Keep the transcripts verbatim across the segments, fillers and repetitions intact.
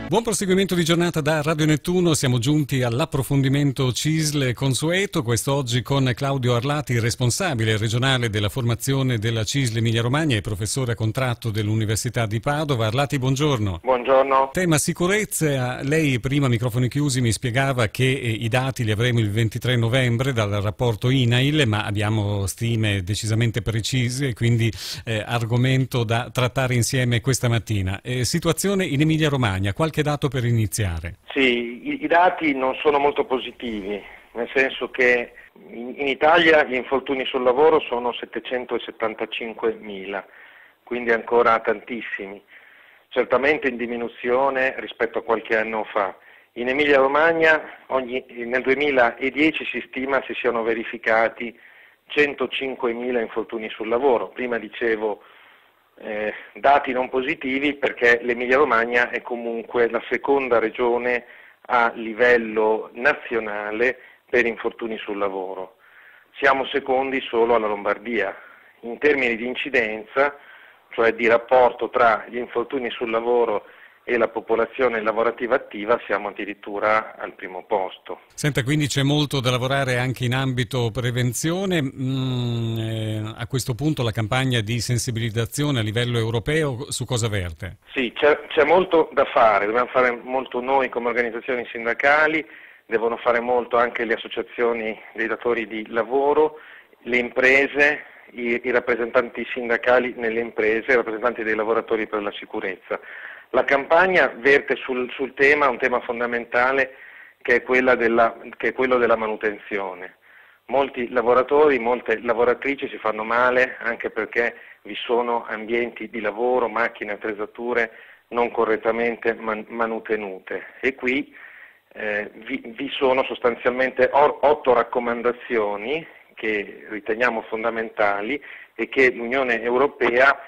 Buon proseguimento di giornata da Radio Nettuno, siamo giunti all'approfondimento C I S L consueto, quest'oggi con Claudio Arlati, responsabile regionale della formazione della C I S L Emilia Romagna e professore a contratto dell'Università di Padova. Arlati, buongiorno. Buongiorno. Tema sicurezza, lei prima, microfoni chiusi, mi spiegava che eh, i dati li avremo il ventitré novembre dal rapporto I N A I L, ma abbiamo stime decisamente precise, quindi eh, argomento da trattare insieme questa mattina. Eh, situazione in Emilia Romagna, qualche dato per iniziare? Sì, i, i dati non sono molto positivi, nel senso che in, in Italia gli infortuni sul lavoro sono settecentosettantacinquemila, quindi ancora tantissimi, certamente in diminuzione rispetto a qualche anno fa. In Emilia Romagna ogni, nel duemiladieci si stima si siano verificati centocinquemila infortuni sul lavoro. Prima dicevo Eh, dati non positivi perché l'Emilia Romagna è comunque la seconda regione a livello nazionale per infortuni sul lavoro. Siamo secondi solo alla Lombardia. In termini di incidenza, cioè di rapporto tra gli infortuni sul lavoro e la popolazione lavorativa attiva, siamo addirittura al primo posto. Senta, quindi c'è molto da lavorare anche in ambito prevenzione. Mm, eh, a questo punto la campagna di sensibilizzazione a livello europeo su cosa verte? Sì, c'è, c'è molto da fare, dobbiamo fare molto noi come organizzazioni sindacali, devono fare molto anche le associazioni dei datori di lavoro, le imprese, i, i rappresentanti sindacali nelle imprese, i rappresentanti dei lavoratori per la sicurezza. La campagna verte sul, sul tema, un tema fondamentale che è, quella della, che è quello della manutenzione. Molti lavoratori, molte lavoratrici si fanno male anche perché vi sono ambienti di lavoro, macchine, attrezzature non correttamente man, manutenute e qui eh, vi, vi sono sostanzialmente or, otto raccomandazioni che riteniamo fondamentali e che l'Unione Europea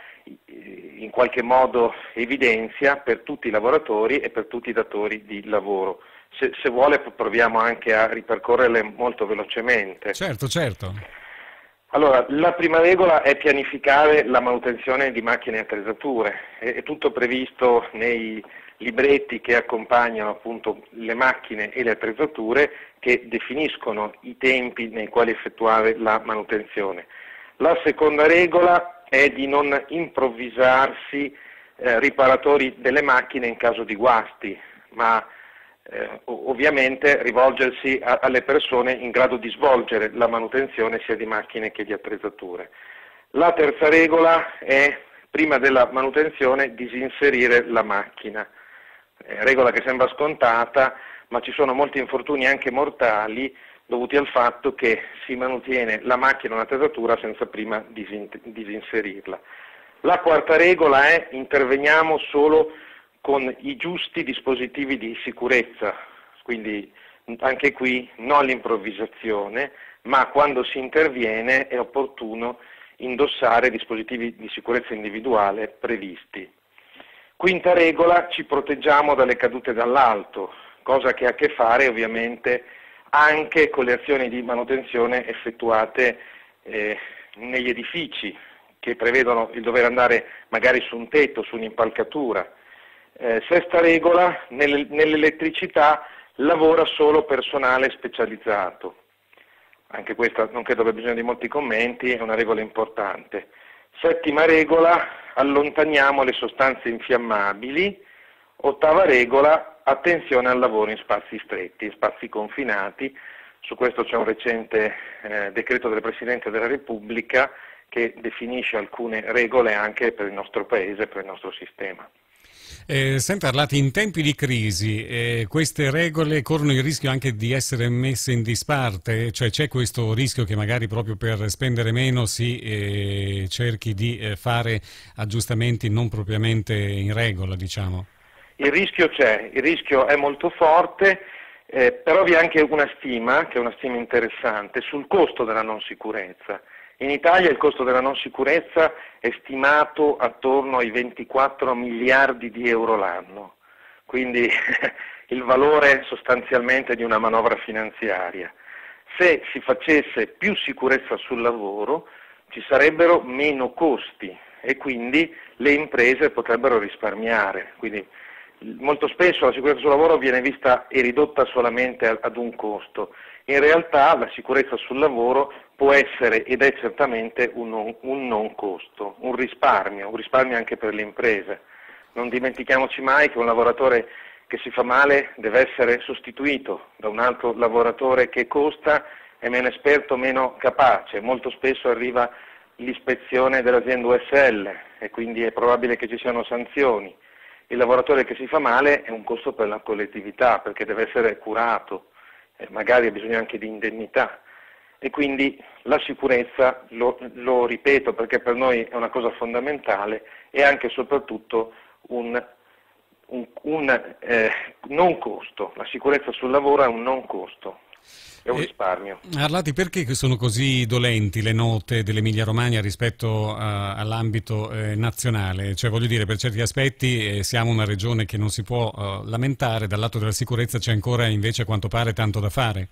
in qualche modo evidenzia per tutti i lavoratori e per tutti i datori di lavoro. Se, se vuole proviamo anche a ripercorrerle molto velocemente. Certo, certo. Allora, la prima regola è pianificare la manutenzione di macchine e attrezzature. È, è tutto previsto nei libretti che accompagnano appunto le macchine e le attrezzature che definiscono i tempi nei quali effettuare la manutenzione. La seconda regola è di non improvvisarsi eh, riparatori delle macchine in caso di guasti, ma eh, ovviamente rivolgersi a, alle persone in grado di svolgere la manutenzione sia di macchine che di attrezzature. La terza regola è, prima della manutenzione, disinserire la macchina. Eh, regola che sembra scontata, ma ci sono molti infortuni anche mortali dovuti al fatto che si mantiene la macchina o l'attrezzatura senza prima disinserirla. La quarta regola è: interveniamo solo con i giusti dispositivi di sicurezza, quindi anche qui non l'improvvisazione, ma quando si interviene è opportuno indossare dispositivi di sicurezza individuale previsti. Quinta regola: ci proteggiamo dalle cadute dall'alto, cosa che ha a che fare ovviamente anche con le azioni di manutenzione effettuate eh, negli edifici che prevedono il dover andare magari su un tetto, su un'impalcatura. Eh, sesta regola: nel, nell'elettricità lavora solo personale specializzato. Anche questa non credo abbia bisogno di molti commenti, è una regola importante. Settima regola: allontaniamo le sostanze infiammabili. Ottava regola: attenzione al lavoro in spazi stretti, in spazi confinati. Su questo c'è un recente eh, decreto del Presidente della Repubblica che definisce alcune regole anche per il nostro Paese, per il nostro sistema. Eh, senta Arlati, in tempi di crisi eh, queste regole corrono il rischio anche di essere messe in disparte, cioè c'è questo rischio che magari proprio per spendere meno si eh, cerchi di eh, fare aggiustamenti non propriamente in regola, diciamo? Il rischio c'è, il rischio è molto forte, eh, però vi è anche una stima, che è una stima interessante, sul costo della non sicurezza. In Italia il costo della non sicurezza è stimato attorno ai ventiquattro miliardi di euro l'anno, quindi il valore sostanzialmente di una manovra finanziaria. Se si facesse più sicurezza sul lavoro ci sarebbero meno costi e quindi le imprese potrebbero risparmiare. Quindi Molto spesso la sicurezza sul lavoro viene vista e ridotta solamente ad un costo. In realtà la sicurezza sul lavoro può essere ed è certamente un non, un non costo, un risparmio, un risparmio anche per le imprese. Non dimentichiamoci mai che un lavoratore che si fa male deve essere sostituito da un altro lavoratore che costa, è meno esperto, meno capace. Molto spesso arriva l'ispezione dell'azienda U S L e quindi è probabile che ci siano sanzioni. Il lavoratore che si fa male è un costo per la collettività perché deve essere curato, eh, magari ha bisogno anche di indennità e quindi la sicurezza, lo, lo ripeto perché per noi è una cosa fondamentale, è anche e soprattutto un, un, un eh, non costo. La sicurezza sul lavoro è un non costo. È un risparmio. Arlati, perché sono così dolenti le note dell'Emilia Romagna rispetto a, all'ambito eh, nazionale? Cioè, voglio dire, per certi aspetti eh, siamo una regione che non si può eh, lamentare, dal lato della sicurezza c'è ancora invece a quanto pare tanto da fare.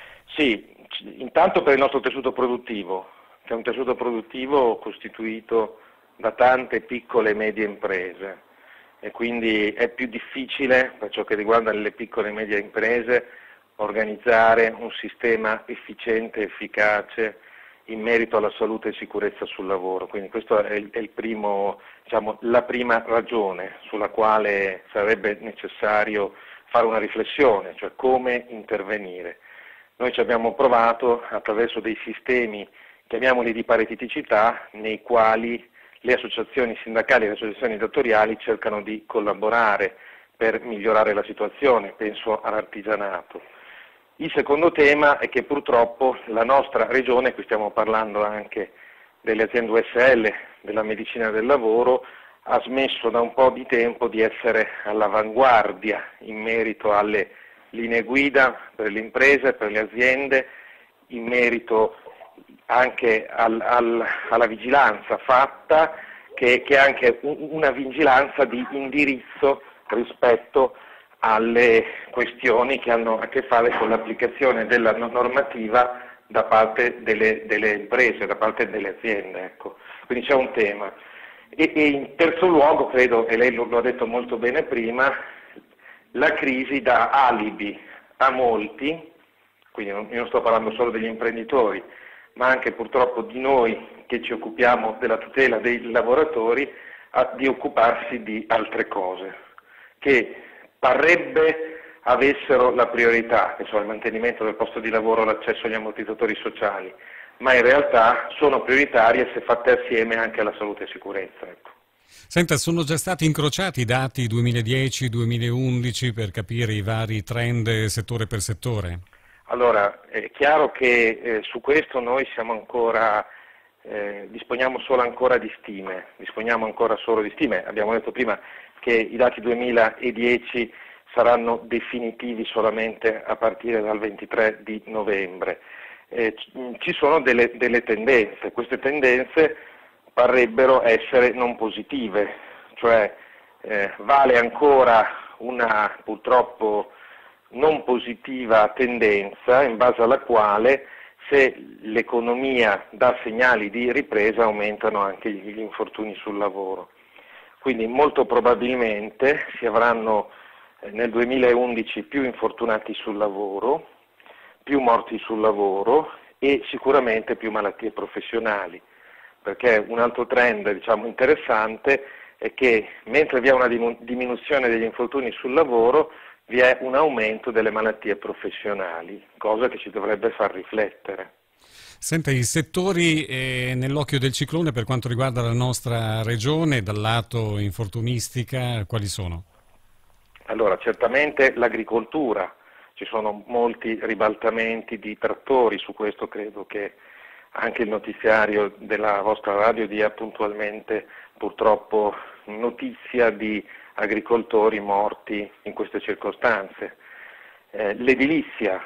Sì, intanto per il nostro tessuto produttivo, che è un tessuto produttivo costituito da tante piccole e medie imprese e quindi è più difficile per ciò che riguarda le piccole e medie imprese organizzare un sistema efficiente e efficace in merito alla salute e sicurezza sul lavoro. Quindi questo è il, è il primo, diciamo, la prima ragione sulla quale sarebbe necessario fare una riflessione, cioè come intervenire. Noi ci abbiamo provato attraverso dei sistemi, chiamiamoli di pariteticità, nei quali le associazioni sindacali e le associazioni datoriali cercano di collaborare per migliorare la situazione, penso all'artigianato. Il secondo tema è che purtroppo la nostra regione, qui stiamo parlando anche delle aziende U S L, della medicina del lavoro, ha smesso da un po' di tempo di essere all'avanguardia in merito alle linee guida per le imprese, per le aziende, in merito anche al, al, alla vigilanza fatta, che, che è anche una vigilanza di indirizzo rispetto alle questioni che hanno a che fare con l'applicazione della normativa da parte delle, delle imprese, da parte delle aziende. Ecco. Quindi c'è un tema. E, e in terzo luogo, credo, e lei lo, lo ha detto molto bene prima, la crisi dà alibi a molti, quindi non, io non sto parlando solo degli imprenditori, ma anche purtroppo di noi che ci occupiamo della tutela dei lavoratori, a, di occuparsi di altre cose, che parrebbe avessero la priorità, che sono il mantenimento del posto di lavoro, l'accesso agli ammortizzatori sociali, ma in realtà sono prioritarie se fatte assieme anche alla salute e sicurezza. Ecco. Senta, sono già stati incrociati i dati duemiladieci duemilaundici per capire i vari trend settore per settore? Allora, è chiaro che eh, su questo noi siamo ancora, eh, disponiamo solo ancora di stime, disponiamo ancora solo di stime, abbiamo detto prima che i dati duemiladieci saranno definitivi solamente a partire dal ventitré di novembre. Eh, ci sono delle, delle tendenze, queste tendenze parrebbero essere non positive, cioè eh, vale ancora una purtroppo non positiva tendenza in base alla quale se l'economia dà segnali di ripresa aumentano anche gli infortuni sul lavoro. Quindi molto probabilmente si avranno eh, nel duemilaundici più infortunati sul lavoro, più morti sul lavoro e sicuramente più malattie professionali, perché un altro trend diciamo, interessante è che mentre vi è una diminuzione degli infortuni sul lavoro vi è un aumento delle malattie professionali, cosa che ci dovrebbe far riflettere. Senta, i settori eh, nell'occhio del ciclone per quanto riguarda la nostra regione, dal lato infortunistica, quali sono? Allora, certamente l'agricoltura, ci sono molti ribaltamenti di trattori, su questo credo che anche il notiziario della vostra radio dia puntualmente purtroppo notizia di agricoltori morti in queste circostanze. Eh, l'edilizia,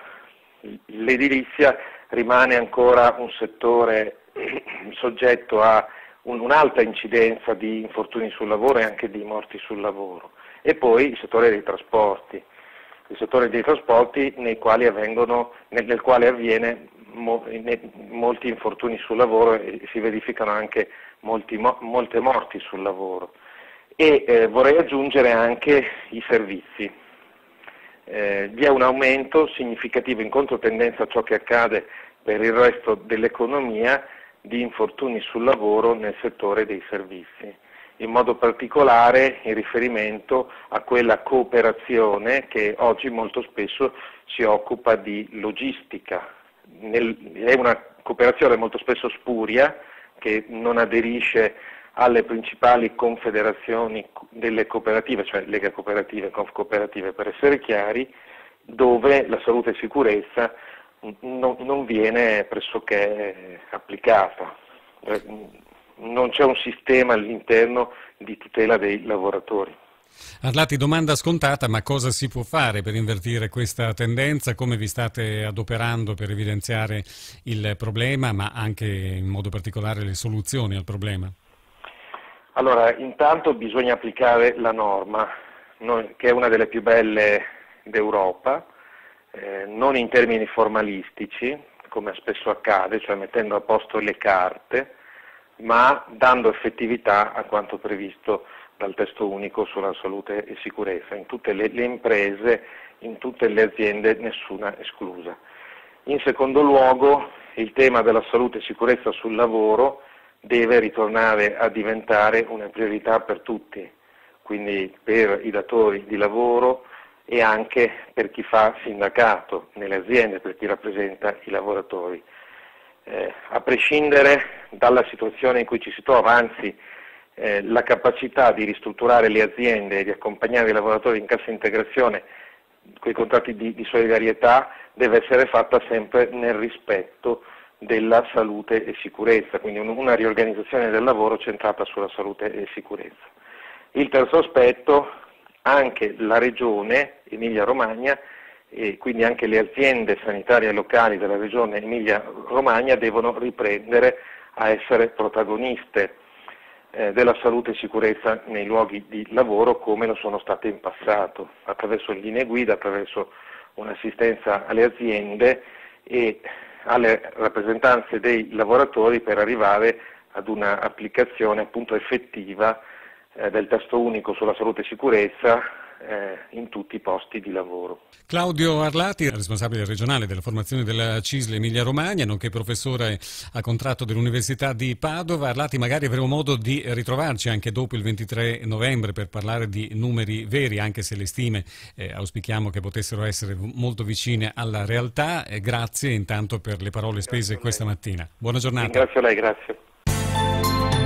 l'edilizia rimane ancora un settore soggetto a un, un'alta incidenza di infortuni sul lavoro e anche di morti sul lavoro. E poi il settore dei trasporti, il settore dei trasporti nei quali avvengono, nel, nel quale avviene mo, ne, molti infortuni sul lavoro e si verificano anche molti, mo, molte morti sul lavoro. e eh, vorrei aggiungere anche i servizi. Eh, vi è un aumento significativo in controtendenza a ciò che accade per il resto dell'economia di infortuni sul lavoro nel settore dei servizi, in modo particolare in riferimento a quella cooperazione che oggi molto spesso si occupa di logistica. Nel, è una cooperazione molto spesso spuria che non aderisce alle principali confederazioni delle cooperative, cioè Lega Cooperative e Confcooperative per essere chiari, dove la salute e sicurezza non, non viene pressoché applicata. Non c'è un sistema all'interno di tutela dei lavoratori. Arlati, domanda scontata, ma cosa si può fare per invertire questa tendenza? Come vi state adoperando per evidenziare il problema, ma anche in modo particolare le soluzioni al problema? Allora, intanto bisogna applicare la norma, che è una delle più belle d'Europa, eh, non in termini formalistici, come spesso accade, cioè mettendo a posto le carte, ma dando effettività a quanto previsto dal testo unico sulla salute e sicurezza, in tutte le, le imprese, in tutte le aziende, nessuna esclusa. In secondo luogo, il tema della salute e sicurezza sul lavoro deve ritornare a diventare una priorità per tutti, quindi per i datori di lavoro e anche per chi fa sindacato nelle aziende, per chi rappresenta i lavoratori. Eh, a prescindere dalla situazione in cui ci si trova, anzi eh, la capacità di ristrutturare le aziende e di accompagnare i lavoratori in cassa integrazione, quei contratti di, di solidarietà, deve essere fatta sempre nel rispetto della salute e sicurezza, quindi una riorganizzazione del lavoro centrata sulla salute e sicurezza. Il terzo aspetto, anche la Regione Emilia-Romagna e quindi anche le aziende sanitarie locali della Regione Emilia-Romagna devono riprendere a essere protagoniste eh, della salute e sicurezza nei luoghi di lavoro come lo sono state in passato, attraverso linee guida, attraverso un'assistenza alle aziende e alle rappresentanze dei lavoratori per arrivare ad una applicazione appunto effettiva eh, del testo unico sulla salute e sicurezza eh, in tutti i posti di lavoro. Claudio Arlati, responsabile regionale della formazione della C I S L Emilia Romagna, nonché professore a contratto dell'Università di Padova. Arlati, magari avremo modo di ritrovarci anche dopo il ventitré novembre per parlare di numeri veri, anche se le stime eh, auspichiamo che potessero essere molto vicine alla realtà. Eh, grazie intanto per le parole spese questa mattina. Buona giornata. Ringrazio lei, grazie.